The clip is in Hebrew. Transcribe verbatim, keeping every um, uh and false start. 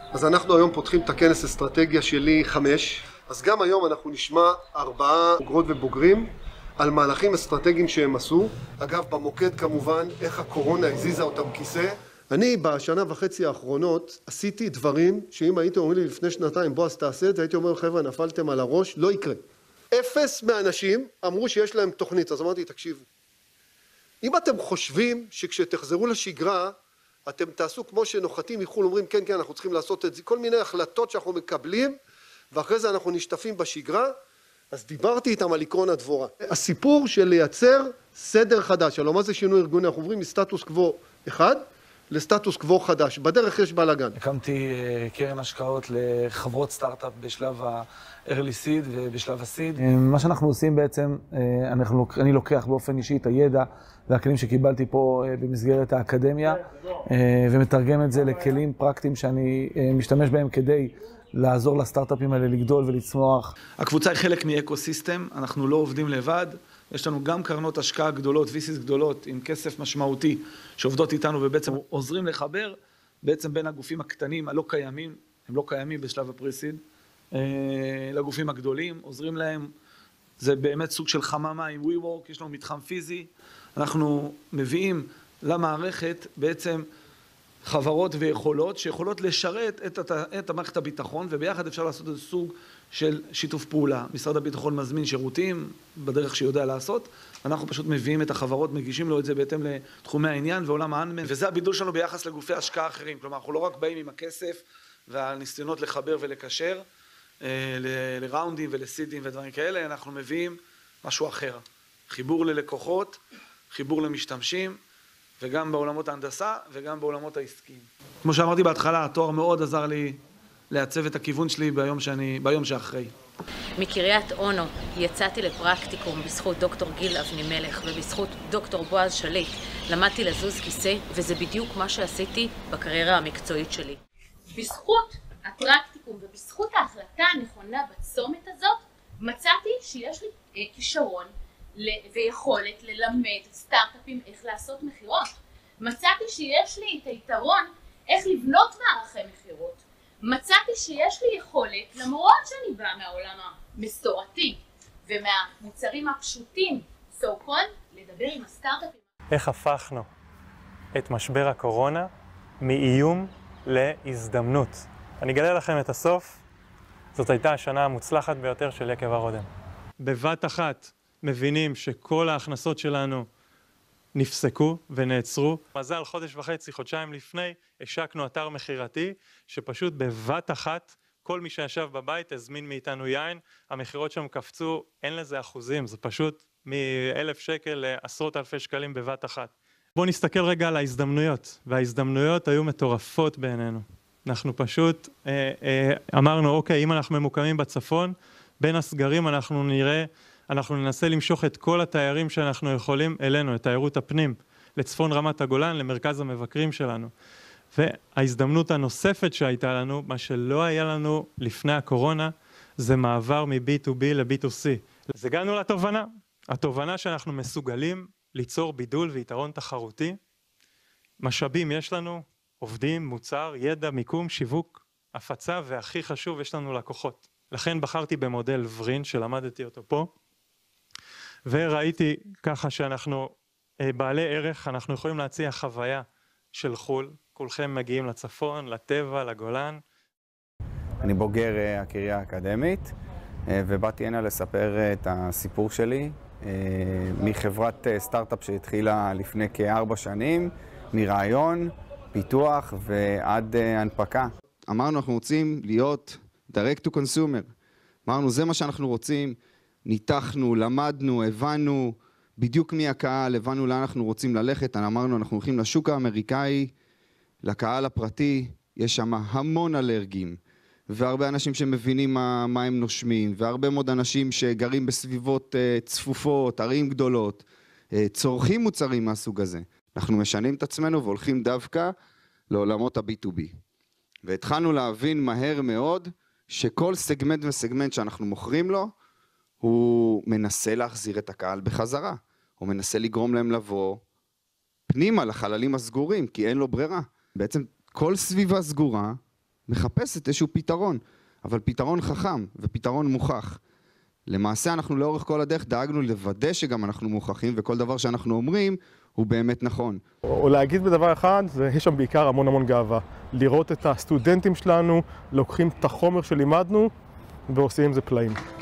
אז אנחנו היום פותחים את הכנס אסטרטגיה שלי חמש. אז גם היום אנחנו נשמע ארבעה בוגרות ובוגרים על מהלכים אסטרטגיים שהם עשו. אגב, במוקד כמובן, איך הקורונה הזיזה אותם כיסא. אני בשנה וחצי האחרונות עשיתי דברים שאם הייתם אומרים לי לפני שנתיים, בוא אז תעשה את זה, הייתי אומר, חבר'ה, נפלתם על הראש, לא יקרה. אפס מהאנשים אמרו שיש להם תוכנית, אז אמרתי, תקשיבו. אם אתם חושבים שכשתחזרו לשגרה, אתם תעשו כמו שנוחתים מחול, אומרים, כן, כן, אנחנו צריכים לעשות את זה, כל מיני החלטות שאנחנו מקבלים, ואחרי זה אנחנו נשטפים בשגרה, אז דיברתי איתם על עקרון הדבורה. הסיפור של לייצר סדר חדש, הלוא מה זה שינוי ארגוני? אנחנו עוברים מסטטוס קוו אחד לסטטוס קוו חדש. בדרך יש בלגן. הקמתי קרן השקעות לחברות סטארט-אפ בשלב ה-early seed ובשלב ה-seed. מה שאנחנו עושים בעצם, אנחנו, אני לוקח באופן אישי את הידע והכלים שקיבלתי פה במסגרת האקדמיה, ומתרגם את זה לכלים פרקטיים שאני משתמש בהם כדי לעזור לסטארט-אפים האלה לגדול ולצמוח. הקבוצה היא חלק מאקוסיסטם, אנחנו לא עובדים לבד. יש לנו גם קרנות השקעה גדולות, וי סי'ס גדולות, עם כסף משמעותי, שעובדות איתנו ובעצם עוזרים לחבר, בעצם בין הגופים הקטנים הלא קיימים, הם לא קיימים בשלב הפרי-סיד, לגופים הגדולים, עוזרים להם, זה באמת סוג של חממה עם WeWork, יש לנו מתחם פיזי, אנחנו מביאים למערכת בעצם חברות ויכולות, שיכולות לשרת את, את, את המערכת הביטחון, וביחד אפשר לעשות איזה סוג של שיתוף פעולה. משרד הביטחון מזמין שירותים בדרך שיודע לעשות, אנחנו פשוט מביאים את החברות, מגישים לו את זה בהתאם לתחומי העניין ועולם האנמן, וזה הבידול שלנו ביחס לגופי השקעה אחרים. כלומר, אנחנו לא רק באים עם הכסף והניסיונות לחבר ולקשר ל- לראונדים ולסידים ודברים כאלה, אנחנו מביאים משהו אחר. חיבור ללקוחות, חיבור למשתמשים, וגם בעולמות ההנדסה וגם בעולמות העסקיים. כמו שאמרתי בהתחלה, התואר מאוד עזר לי לעצב את הכיוון שלי ביום, שאני, ביום שאחרי. מקריית אונו יצאתי לפרקטיקום בזכות דוקטור גיל אבנימלך ובזכות דוקטור בועז שליט. למדתי לזוז כיסא, וזה בדיוק מה שעשיתי בקריירה המקצועית שלי. בזכות הפרקטיקום ובזכות ההחלטה הנכונה בצומת הזאת, מצאתי שיש לי כישרון ויכולת ללמד סטארט-אפים איך לעשות מחירות. מצאתי שיש לי את היתרון איך לבנות מערכי מחירות. מצאתי שיש לי יכולת, למרות שאני באה מהעולם המסורתי ומהמוצרים הפשוטים, so called, לדבר עם הסטארט-אפים. איך הפכנו את משבר הקורונה מאיום להזדמנות? אני אגלה לכם את הסוף. זאת הייתה השנה המוצלחת ביותר של יקב הרודם. בבת אחת מבינים שכל ההכנסות שלנו נפסקו ונעצרו. מזל, חודש וחצי, חודשיים לפני, השקנו אתר מחירתי, שפשוט בבת אחת, כל מי שישב בבית הזמין מאיתנו יין, המחירות שם קפצו, אין לזה אחוזים, זה פשוט מאלף שקל לעשרות אלפי שקלים בבת אחת. בואו נסתכל רגע על ההזדמנויות, וההזדמנויות היו מטורפות בעינינו. אנחנו פשוט אה, אה, אמרנו, אוקיי, אם אנחנו ממוקמים בצפון, בין הסגרים אנחנו נראה, אנחנו ננסה למשוך את כל התיירים שאנחנו יכולים אלינו, את תיירות הפנים, לצפון רמת הגולן, למרכז המבקרים שלנו. וההזדמנות הנוספת שהייתה לנו, מה שלא היה לנו לפני הקורונה, זה מעבר מ-בי טו בי ל-בי טו סי. אז הגענו לתובנה, התובנה שאנחנו מסוגלים ליצור בידול ויתרון תחרותי. משאבים יש לנו, עובדים, מוצר, ידע, מיקום, שיווק, הפצה, והכי חשוב, יש לנו לקוחות. לכן בחרתי במודל ורין שלמדתי אותו פה, וראיתי ככה שאנחנו בעלי ערך, אנחנו יכולים להציע חוויה של חול, כולכם מגיעים לצפון, לטבע, לגולן. אני בוגר הקריה האקדמית, ובאתי הנה לספר את הסיפור שלי, מחברת סטארט-אפ שהתחילה לפני כארבע שנים, מרעיון, פיתוח ועד הנפקה. אמרנו, אנחנו רוצים להיות direct to consumer. אמרנו, זה מה שאנחנו רוצים, ניתחנו, למדנו, הבנו בדיוק מי הקהל, הבנו לאן אנחנו רוצים ללכת. אמרנו, אנחנו הולכים לשוק האמריקאי, לקהל הפרטי, יש שם המון אלרגים, והרבה אנשים שמבינים מה, מה הם נושמים, והרבה מאוד אנשים שגרים בסביבות uh, צפופות, ערים גדולות, uh, צורכים מוצרים מהסוג הזה. אנחנו משנים את עצמנו והולכים דווקא לעולמות ה-בי טו בי. והתחלנו להבין מהר מאוד שכל סגמנט וסגמנט שאנחנו מוכרים לו, הוא מנסה להחזיר את הקהל בחזרה. הוא מנסה לגרום להם לבוא פנימה לחללים הסגורים, כי אין לו ברירה. בעצם כל סביבה סגורה מחפשת איזשהו פתרון, אבל פתרון חכם ופתרון מוכח. למעשה אנחנו לאורך כל הדרך דאגנו לוודא שגם אנחנו מוכחים, וכל דבר שאנחנו אומרים הוא באמת נכון. או להגיד בדבר אחד, זה יש שם בעיקר המון המון גאווה. לראות את הסטודנטים שלנו, לוקחים את החומר שלימדנו ועושים עם זה פלאים.